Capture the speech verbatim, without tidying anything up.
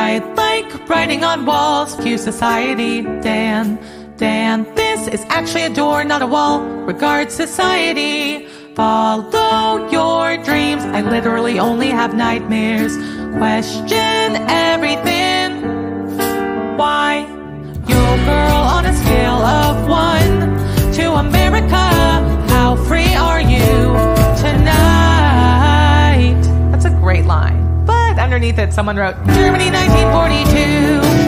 I like writing on walls, cue society. Dan, Dan, this is actually a door, not a wall. Regard society. Follow your dreams. I literally only have nightmares. Question everything. Why? Your girl on a scale of one to America. How free are you tonight? That's a great line. But underneath it, someone wrote Germany nineteen forty-two.